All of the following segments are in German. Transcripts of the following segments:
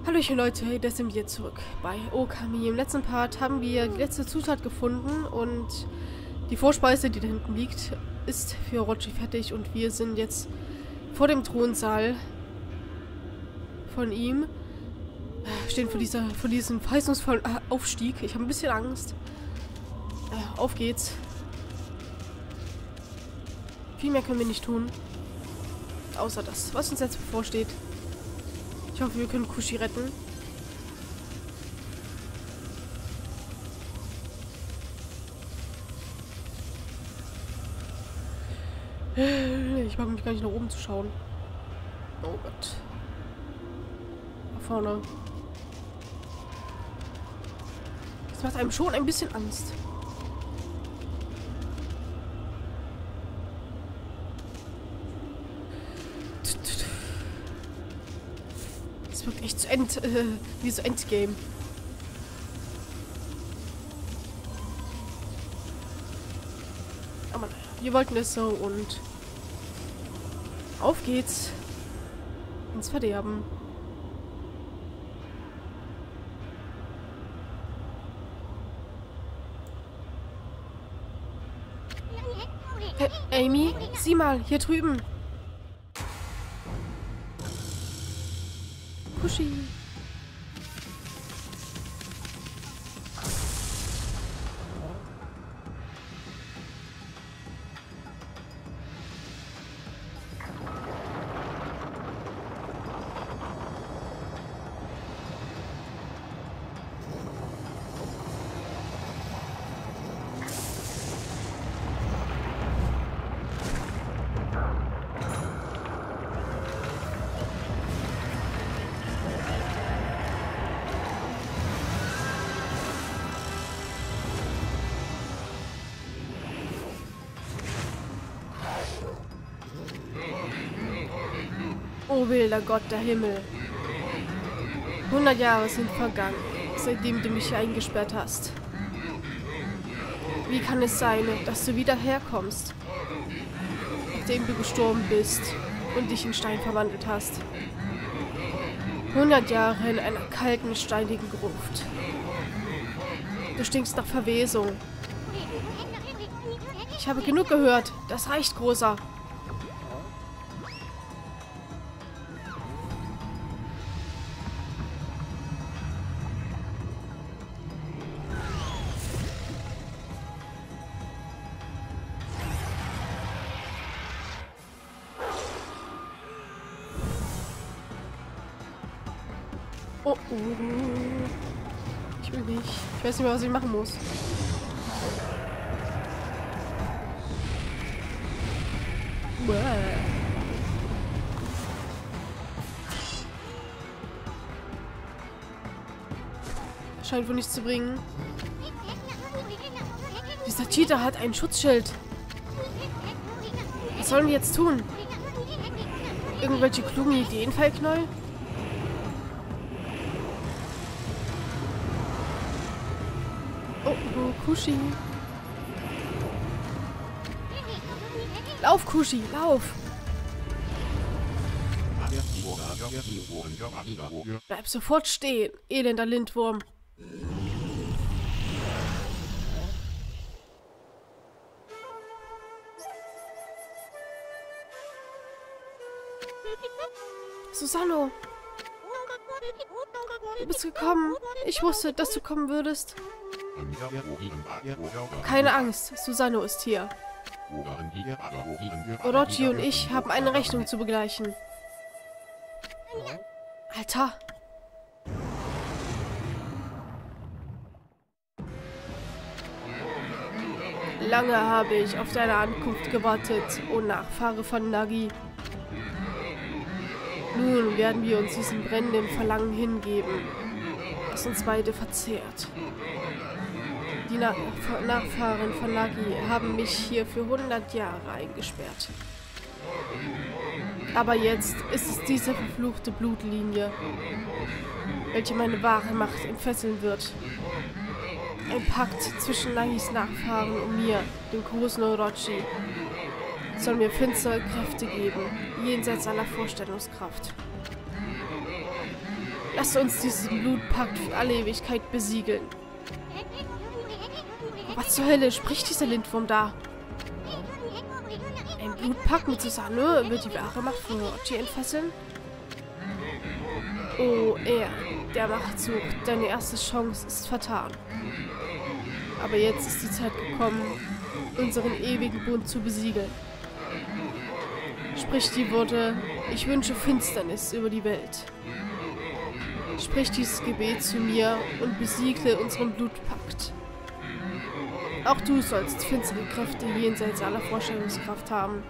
Hallöchen Leute, da sind wir zurück bei Okami. Im letzten Part haben wir die letzte Zutat gefunden und die Vorspeise, die da hinten liegt, ist für Orochi fertig und wir sind jetzt vor dem Thronsaal von ihm. Stehen vor diesem verheißungsvollen Aufstieg. Ich habe ein bisschen Angst. Auf geht's. Viel mehr können wir nicht tun. Außer das, was uns jetzt bevorsteht. Ich hoffe, wir können Kushi retten. Ich mag mich gar nicht nach oben zu schauen. Oh Gott. Da vorne. Das macht einem schon ein bisschen Angst. Das wirkt echt wie so Endgame. Aber naja, wir wollten es so und auf geht's ins Verderben. Amy, sieh mal, hier drüben. Kushi. Oh wilder Gott, der Himmel. 100 Jahre sind vergangen, seitdem du mich hier eingesperrt hast. Wie kann es sein, dass du wieder herkommst, nachdem du gestorben bist und dich in Stein verwandelt hast? 100 Jahre in einer kalten, steinigen Gruft. Du stinkst nach Verwesung. Ich habe genug gehört. Das reicht, Großer. Oh, oh. Ich will nicht. Ich weiß nicht mehr, was ich machen muss. Bäh. Scheint wohl nichts zu bringen. Dieser Cheater hat ein Schutzschild. Was sollen wir jetzt tun? Irgendwelche klugen Ideen, Fallknäuel? Oh, Kushi. Lauf, Kushi, lauf! Bleib sofort stehen, elender Lindwurm. Susanoo! Du bist gekommen. Ich wusste, dass du kommen würdest. Keine Angst, Susanoo ist hier. Orochi und ich haben eine Rechnung zu begleichen. Alter! Lange habe ich auf deine Ankunft gewartet, o Nachfahre von Nagi. Nun werden wir uns diesem brennenden Verlangen hingeben, das uns beide verzehrt. Die Nachfahren von Nagi haben mich hier für 100 Jahre eingesperrt. Aber jetzt ist es diese verfluchte Blutlinie, welche meine wahre Macht entfesseln wird. Ein Pakt zwischen Nagis Nachfahren und mir, dem großen Orochi, soll mir finstere Kräfte geben, jenseits aller Vorstellungskraft. Lasst uns diesen Blutpakt für alle Ewigkeit besiegeln. Was zur Hölle spricht dieser Lindwurm da? Ein Blutpakt mit Susanne wird die wahre Macht von Roger entfesseln? Oh, er, der Macht sucht. Deine erste Chance ist vertan. Aber jetzt ist die Zeit gekommen, unseren ewigen Bund zu besiegeln. Sprich die Worte, ich wünsche Finsternis über die Welt. Sprich dieses Gebet zu mir und besiegle unseren Blutpakt. Auch du sollst finstere Kräfte jenseits aller Vorstellungskraft haben.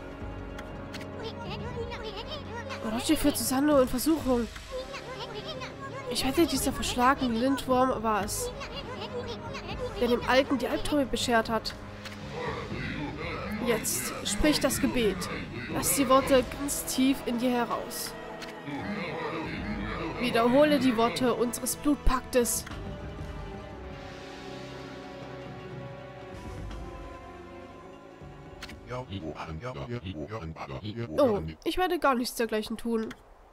Roger führt Susanne in Versuchung. Ich wette, dieser verschlagene Lindwurm war es, der dem Alten die Albträume beschert hat. Jetzt sprich das Gebet. Lass die Worte ganz tief in dir heraus. Wiederhole die Worte unseres Blutpaktes. Oh, ich werde gar nichts dergleichen tun.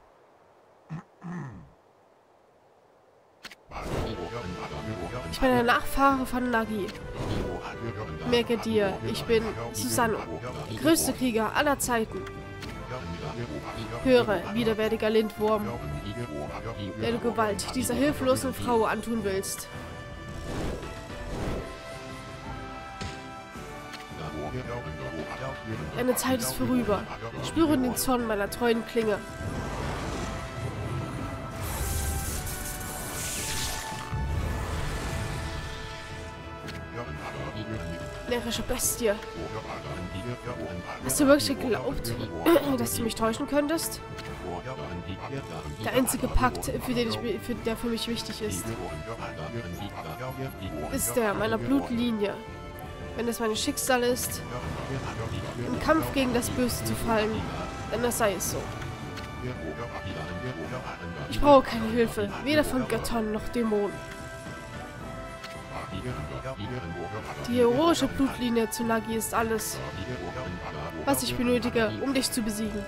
Ich bin ein Nachfahre von Nagi. Merke dir, ich bin Susanne, größte Krieger aller Zeiten. Höre, widerwärtiger Lindwurm, der du Gewalt dieser hilflosen Frau antun willst. Deine Zeit ist vorüber. Spüre den Zorn meiner treuen Klinge. Närrische Bestie. Hast du wirklich geglaubt, dass du mich täuschen könntest? Der einzige Pakt, der für mich wichtig ist der meiner Blutlinie. Wenn es mein Schicksal ist, im Kampf gegen das Böse zu fallen, dann sei es so. Ich brauche keine Hilfe, weder von Göttern noch Dämonen. Die heroische Blutlinie zu Nagi ist alles, was ich benötige, um dich zu besiegen.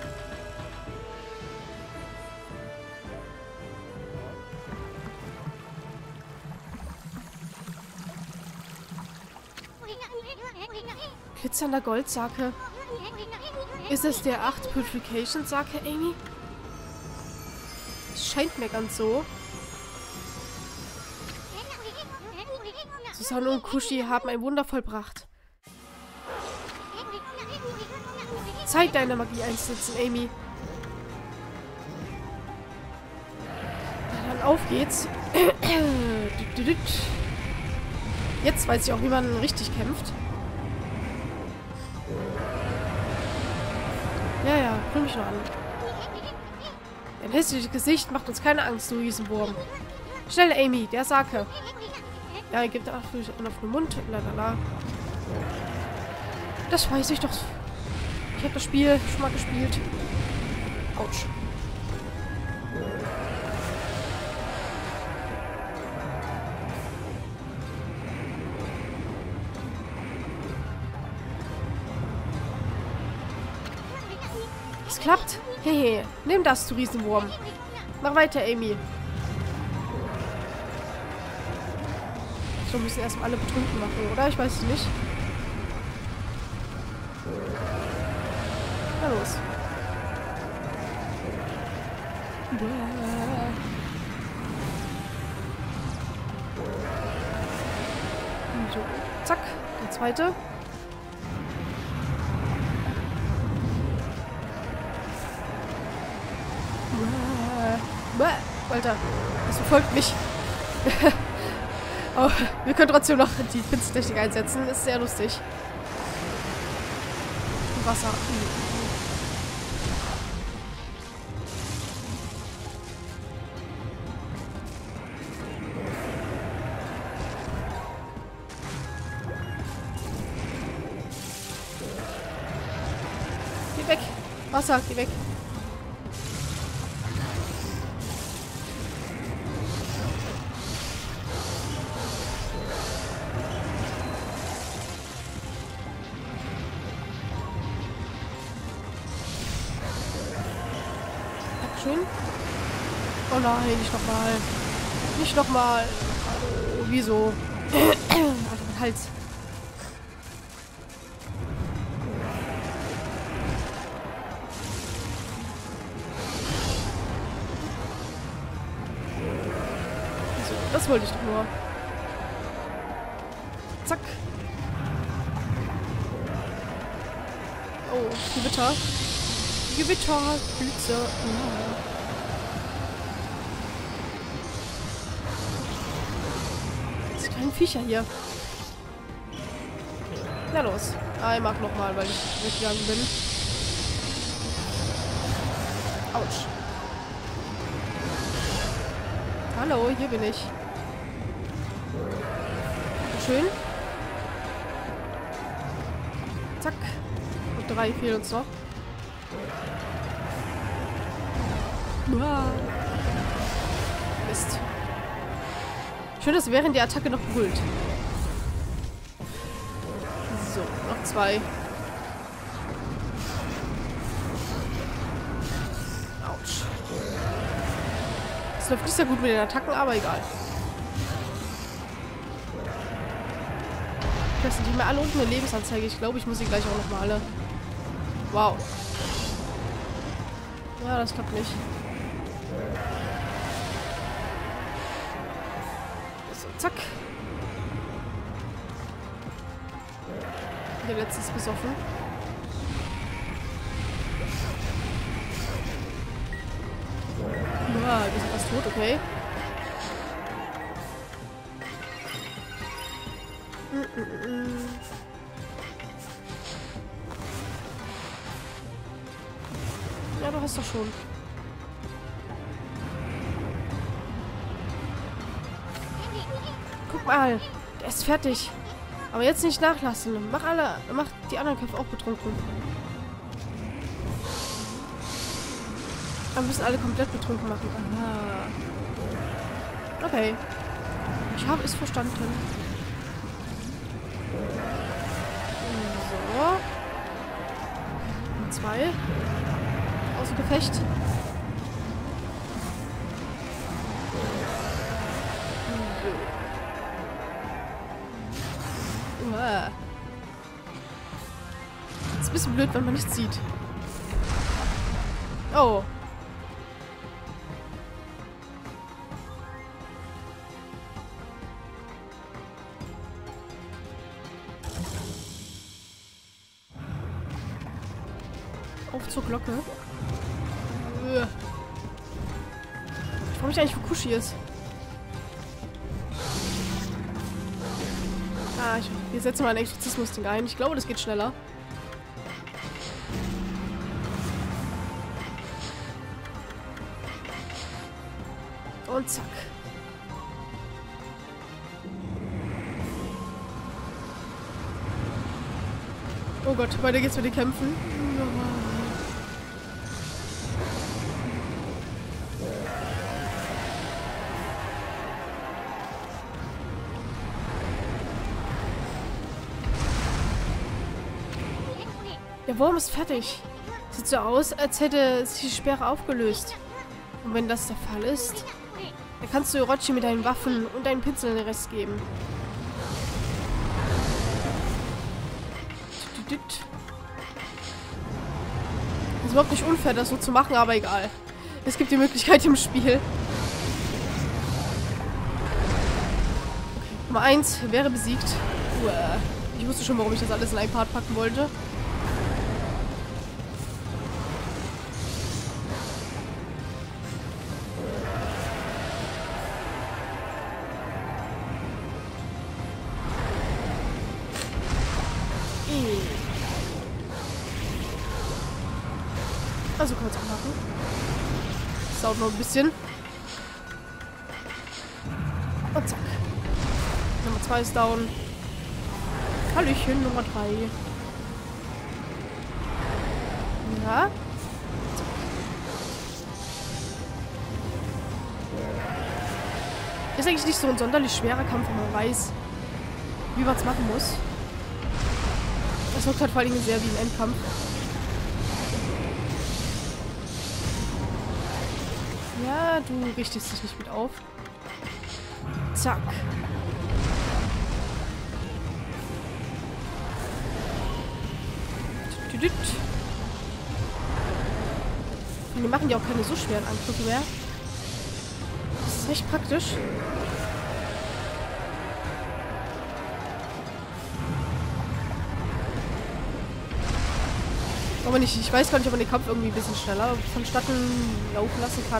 Glitzernder Goldsake. Ist es der 8 Purification Sake, Amy? Es scheint mir ganz so. Susanne und Kushi haben ein Wunder vollbracht. Zeit deine Magie einzusetzen, Amy. Dann auf geht's. Jetzt weiß ich auch, wie man richtig kämpft. Ja, guck mich noch an. Dein hässliches Gesicht macht uns keine Angst, du Riesenwurm. Schnell, Amy, der Sake. Ja, er gibt auf den Mund. Lalala. Das weiß ich doch. Ich habe das Spiel schon mal gespielt. Autsch. Es klappt. Hehe. Nimm das, du Riesenwurm. Mach weiter, Amy. Wir müssen erstmal alle betrunken machen, oder? Ich weiß es nicht. Na los. So, zack. Der zweite. Alter, das verfolgt mich. Oh, wir können trotzdem noch die Pinsentechnik einsetzen. Ist sehr lustig. Wasser. Geh weg. Wasser, geh weg. Schön. Oh nein, nicht nochmal. Nicht nochmal. Wieso? Alter, mein Hals. So, das wollte ich doch nur. Zack. Oh, Gewitter. Gewitter, Blitze. Ja. Diese kleinen Viecher hier. Na los. Ich mach nochmal, weil ich weggegangen bin. Autsch. Hallo, hier bin ich. Schön. Zack. Und 3 fehlen uns noch. Uah. Mist. Schön, dass während der Attacke noch brüllt. So, noch 2. Autsch. Es läuft nicht sehr gut mit den Attacken, aber egal. Das sind nicht mehr alle unten eine Lebensanzeige. Ich glaube, ich muss sie gleich auch noch mal alle. Wow. Ja, das klappt nicht. So, zack. Der letzte ist besoffen. Ja, die sind fast tot, okay. Ja, du hast doch schon. Guck mal, der ist fertig. Aber jetzt nicht nachlassen. Mach die anderen Köpfe auch betrunken. Wir müssen alle komplett betrunken machen. Aha. Okay. Ich habe es verstanden. So. Und 2. Außer Gefecht. Ist ein bisschen blöd, wenn man nichts sieht. Oh. Auf zur Glocke. Ich frage mich eigentlich, wo Kushi ist. Ah, wir setzen mal ein Exorzismus-Ding ein. Ich glaube, das geht schneller. Und zack. Oh Gott, weiter geht's mit den Kämpfen. Der Wurm ist fertig. Sieht so aus, als hätte sich die Sperre aufgelöst. Und wenn das der Fall ist, dann kannst du Orochi mit deinen Waffen und deinen Pinseln den Rest geben. Ist überhaupt nicht unfair, das so zu machen, aber egal. Es gibt die Möglichkeit im Spiel. Okay, Nummer 1 wäre besiegt. Ich wusste schon, warum ich das alles in einen Part packen wollte. Also kann man es auch machen. Das dauert noch ein bisschen. Und zack. Nummer 2 ist down. Hallöchen, Nummer 3. Ja. Zack. Ist eigentlich nicht so ein sonderlich schwerer Kampf, wenn man weiß, wie man es machen muss. Das wirkt halt vor allem sehr wie ein Endkampf. Ja, du richtest dich nicht mit auf. Zack. Und die machen ja auch keine so schweren Angriffe mehr. Das ist echt praktisch. Aber nicht, ich weiß gar nicht, ob man den Kampf irgendwie ein bisschen schneller vonstatten laufen lassen kann.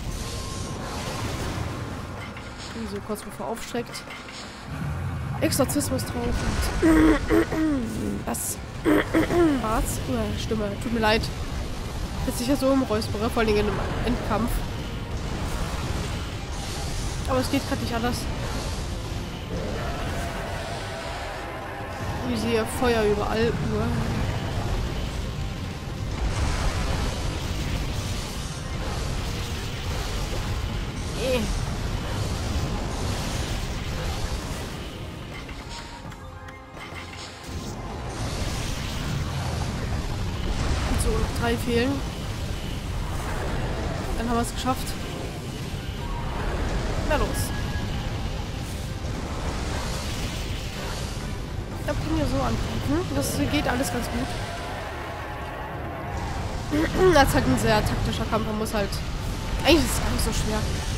So kurz bevor aufschreckt. Exorzismus drauf und was? Barts? Stimme. Tut mir leid. Jetzt sicher so im Räusperer, vor allem in einem Endkampf. Aber es geht gerade nicht anders. Ich sehe Feuer überall. So, noch 3 fehlen. Dann haben wir es geschafft. Na los. Da können wir so angreifen. Das geht alles ganz gut. Das ist halt ein sehr taktischer Kampf. Man muss halt... Eigentlich ist es gar nicht so schwer.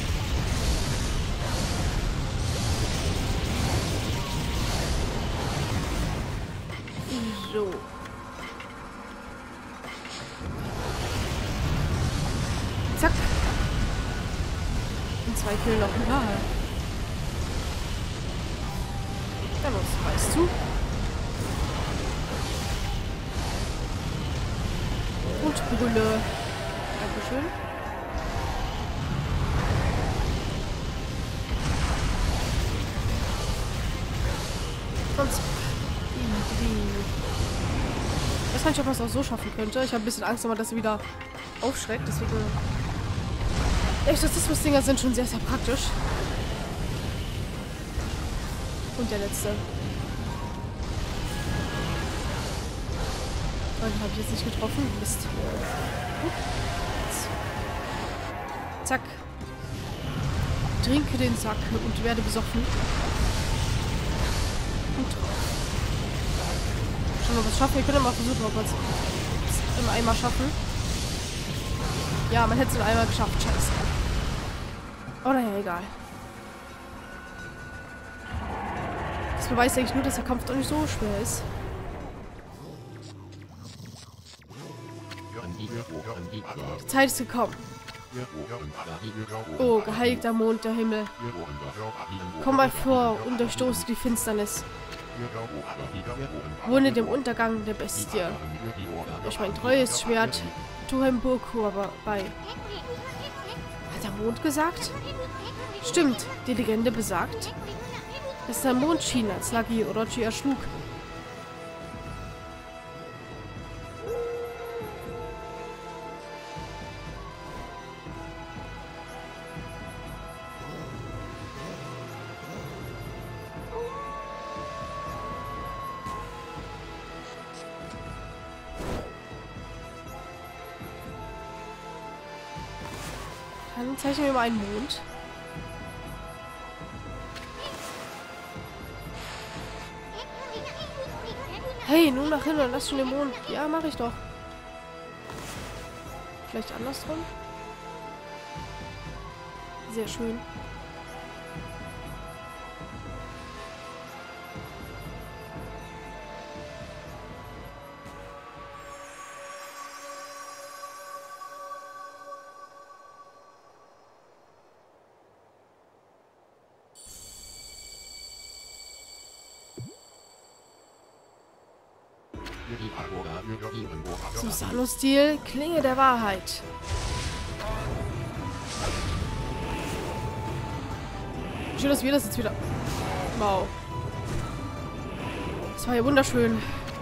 So. Zack. Und 2 fehlen noch. Ja. Dann los, reiß zu. Und Brülle. Dankeschön. Sonst. Ich weiß gar nicht, ob man es auch so schaffen könnte. Ich habe ein bisschen Angst, dass er wieder aufschreckt. Deswegen. Exorzismus-Dinger sind schon sehr, sehr praktisch. Und der letzte. Den habe ich jetzt nicht getroffen. Mist. Zack. Trinke den Sack und werde besoffen. Gut drauf. Schauen wir, ob wir es schaffen. Wir können mal versuchen, ob wir es im Eimer schaffen. Ja, man hätte es im Eimer geschafft. Scheiße. Oh, naja, egal. Das beweist eigentlich nur, dass der Kampf doch nicht so schwer ist. Die Zeit ist gekommen. Oh, geheiligter Mond, der Himmel. Komm mal vor und durchstoße die Finsternis. Wohne dem Untergang der Bestie. Durch mein treues Schwert Tuhemburku aber bei. Hat der Mond gesagt? Stimmt, die Legende besagt, dass der Mond schien, als Lagi Orochi erschlug. Dann zeichnen wir mal einen Mond. Hey, nun nach hinten, lass schon den Mond. Ja, mache ich doch. Vielleicht andersrum? Sehr schön. Susanoo-Stil, Klinge der Wahrheit. Schön, dass wir das jetzt wieder... Wow. Das war ja wunderschön.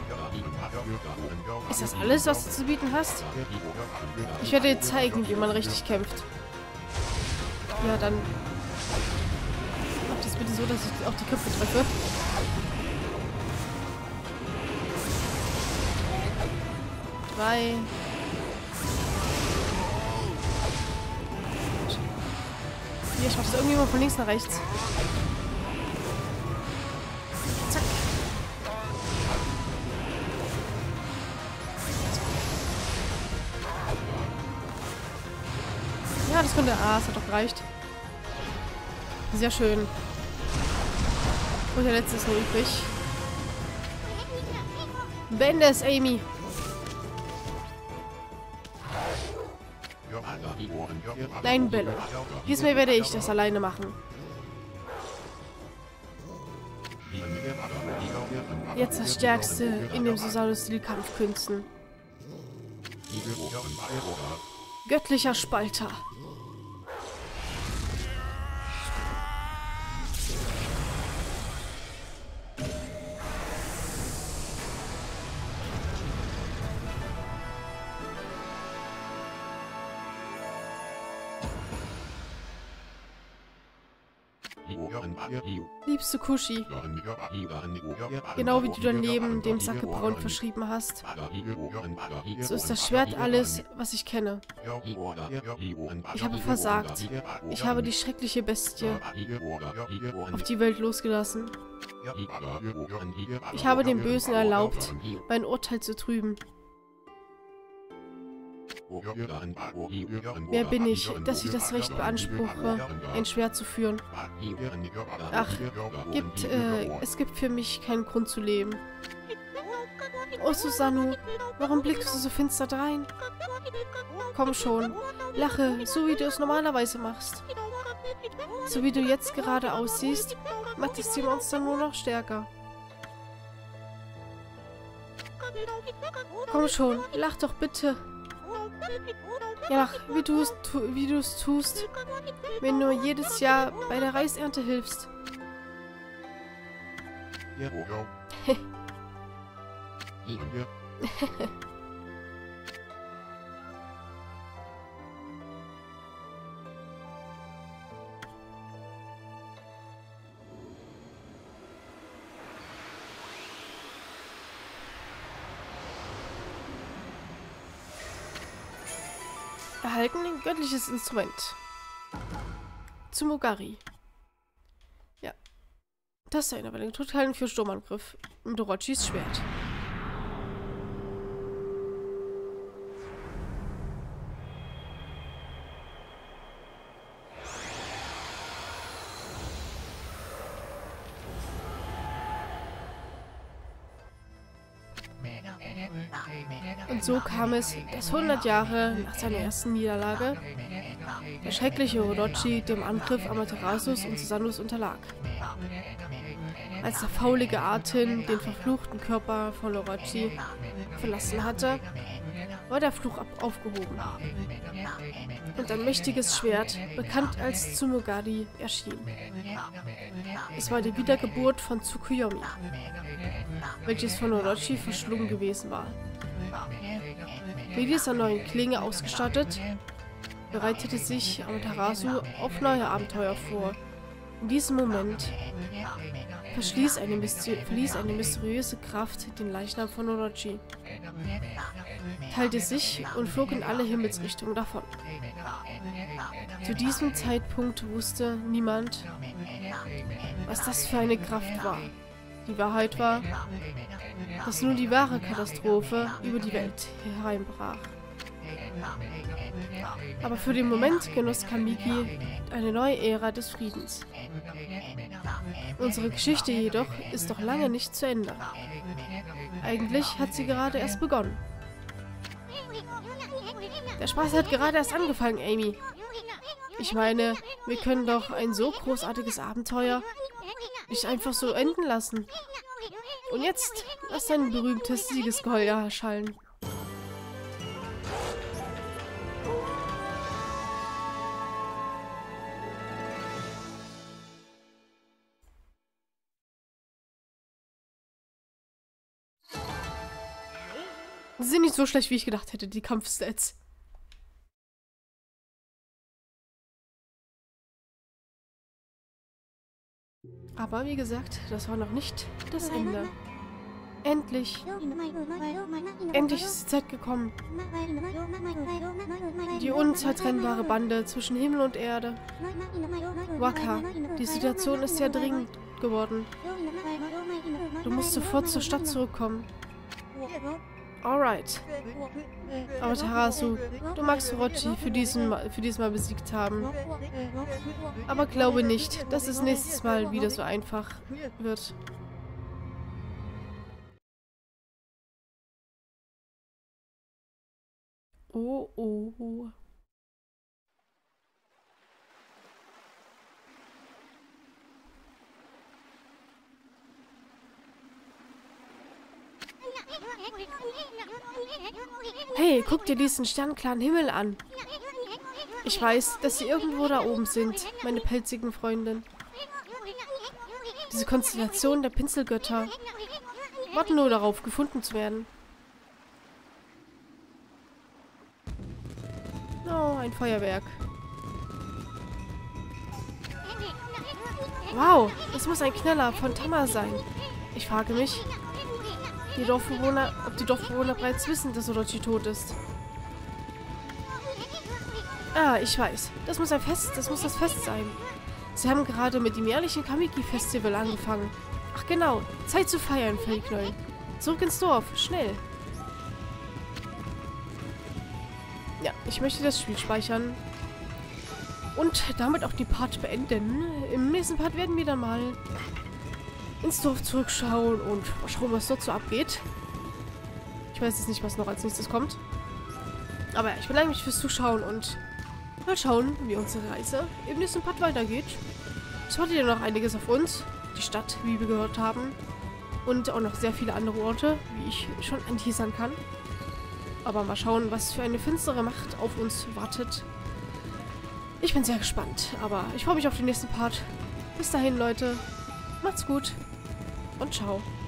Ist das alles, was du zu bieten hast? Ich werde dir zeigen, wie man richtig kämpft. Ja, dann... Mach das bitte so, dass ich auch die Köpfe treffe. Hier, ich mach das irgendwie mal von links nach rechts. Zack. Ja, das könnte... Ah, es hat doch gereicht. Sehr schön. Und der letzte ist nur übrig. Beende es, Amy. Nein, Belle. Diesmal werde ich das alleine machen. Jetzt das Stärkste in dem Susanus-Stil-Kampfkünsten. Göttlicher Spalter. Liebste Kushi, genau wie du dein Leben dem Sake-Braun verschrieben hast, so ist das Schwert alles, was ich kenne. Ich habe versagt. Ich habe die schreckliche Bestie auf die Welt losgelassen. Ich habe dem Bösen erlaubt, mein Urteil zu trüben. Wer bin ich, dass ich das Recht beanspruche, ein Schwert zu führen? Ach, es gibt für mich keinen Grund zu leben. Oh, Susanoo, warum blickst du so finster drein? Komm schon, lache, so wie du es normalerweise machst. So wie du jetzt gerade aussiehst, macht es die Monster nur noch stärker. Komm schon, lach doch bitte. Ja, wie du es tust, wenn du jedes Jahr bei der Reisernte hilfst. Erhalten ein göttliches Instrument. Tsumogari. Ja. Das ist einer totalen für Sturmangriff. Mit Orochis Schwert. Und so kam es, dass 100 Jahre nach seiner ersten Niederlage der schreckliche Orochi dem Angriff Amaterasus und Susanus unterlag. Als der faulige Atin den verfluchten Körper von Orochi verlassen hatte, war der Fluch aufgehoben. Und ein mächtiges Schwert, bekannt als Tsumogari, erschien. Es war die Wiedergeburt von Tsukuyomi, welches von Orochi verschlungen gewesen war. Mit dieser neuen Klinge ausgestattet, bereitete sich Amaterasu auf neue Abenteuer vor. In diesem Moment verließ eine mysteriöse Kraft den Leichnam von Orochi, teilte sich und flog in alle Himmelsrichtungen davon. Zu diesem Zeitpunkt wusste niemand, was das für eine Kraft war. Die Wahrheit war, dass nun die wahre Katastrophe über die Welt hereinbrach. Aber für den Moment genoss Kamiki eine neue Ära des Friedens. Unsere Geschichte jedoch ist noch lange nicht zu Ende. Eigentlich hat sie gerade erst begonnen. Der Spaß hat gerade erst angefangen, Amy. Ich meine, wir können doch ein so großartiges Abenteuer nicht einfach so enden lassen. Und jetzt lass dein berühmtes Siegesgeheul erschallen. Sie sind nicht so schlecht, wie ich gedacht hätte, die Kampfstats. Aber wie gesagt, das war noch nicht das Ende. Endlich. Endlich ist die Zeit gekommen. Die unzertrennbare Bande zwischen Himmel und Erde. Wakka, die Situation ist sehr dringend geworden. Du musst sofort zur Stadt zurückkommen. Alright. Aber Tarasu, du magst Orochi für diesmal besiegt haben. Aber glaube nicht, dass es nächstes Mal wieder so einfach wird. Oh, oh. Hey, guck dir diesen sternklaren Himmel an. Ich weiß, dass sie irgendwo da oben sind, meine pelzigen Freundin. Diese Konstellation der Pinselgötter warten nur darauf, gefunden zu werden. Oh, ein Feuerwerk. Wow, es muss ein Knaller von Tama sein. Ich frage mich, ob die Dorfbewohner bereits wissen, dass Orochi tot ist. Ah, ich weiß. Das muss das Fest sein. Sie haben gerade mit dem jährlichen Kamiki-Festival angefangen. Ach genau, Zeit zu feiern, Fellknäuel. Zurück ins Dorf, schnell. Ja, ich möchte das Spiel speichern. Und damit auch die Part beenden. Im nächsten Part werden wir dann mal ins Dorf zurückschauen und mal schauen, was dort so abgeht. Ich weiß jetzt nicht, was noch als nächstes kommt. Aber ja, ich bedanke mich fürs Zuschauen und mal schauen, wie unsere Reise im nächsten Part weitergeht. Es wartet ja noch einiges auf uns. Die Stadt, wie wir gehört haben. Und auch noch sehr viele andere Orte, wie ich schon anteasern kann. Aber mal schauen, was für eine finstere Macht auf uns wartet. Ich bin sehr gespannt, aber ich freue mich auf den nächsten Part. Bis dahin, Leute. Macht's gut und ciao.